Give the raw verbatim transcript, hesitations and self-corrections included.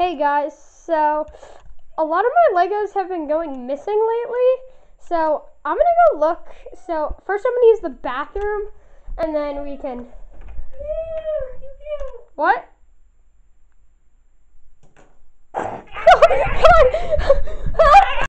Hey guys, so a lot of my Legos have been going missing lately, so I'm gonna go look. So first I'm gonna use the bathroom, and then we can... What? Come on!